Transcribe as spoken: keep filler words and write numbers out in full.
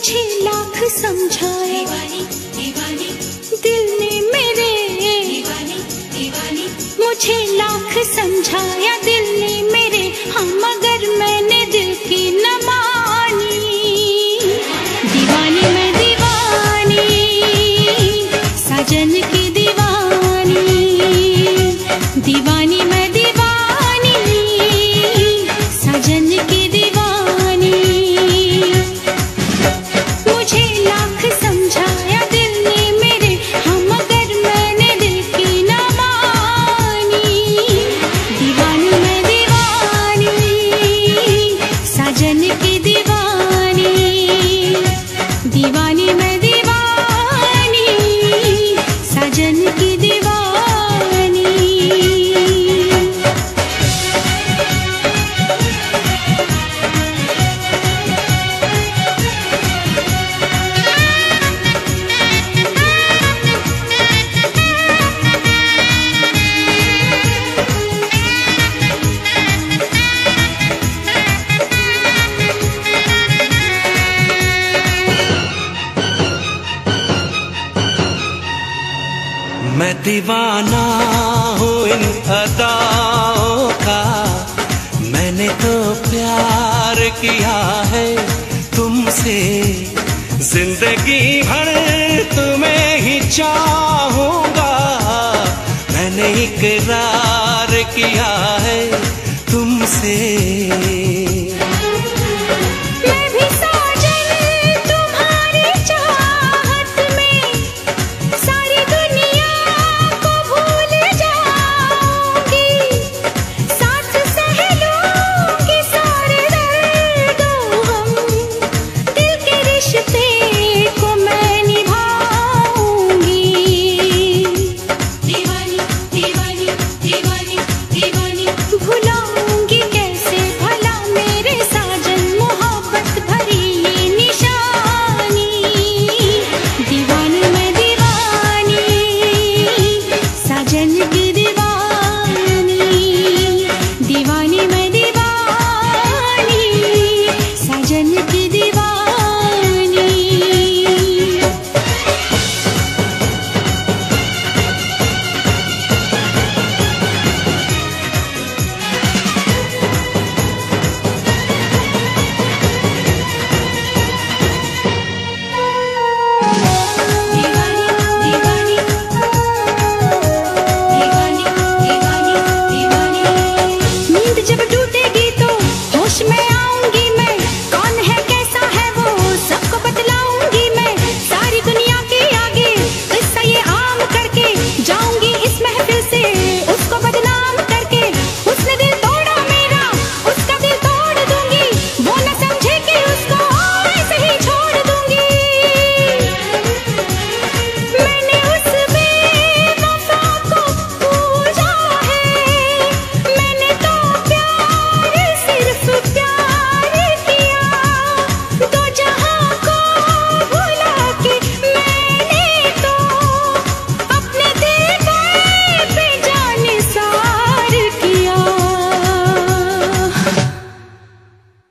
मुझे लाख समझाया दीवानी दीवानी दिल ने मेरे दीवानी दीवानी मुझे लाख समझाया दिल ने मेरे हाँ मगर मैंने दिल की न मानी। दीवानी मैं दीवानी साजन की दीवानी दीवानी मैं दीवानी साजन की दीवानी। मुझे लाख समझाया दिल ने मेरे हाँ मगर मैंने दिल की न मानी। दीवानी मैं दीवानी साजन की दीवानी दीवानी मैं दीवानी साजन की दीवानी। मैं दीवाना हूँ इन अदाओं का, मैंने तो प्यार किया है तुमसे। जिंदगी भर तुम्हें ही चाहूँगा, मैंने इकरार किया है तुमसे।